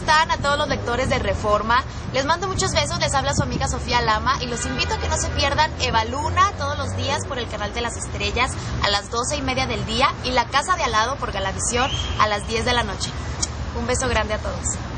están? A todos los lectores de Reforma. Les mando muchos besos, les habla su amiga Sofía Lama y los invito a que no se pierdan Eva Luna todos los días por el Canal de las Estrellas a las 12:30 del día y La Casa de Al Lado por Galavisión a las 10 de la noche. Un beso grande a todos.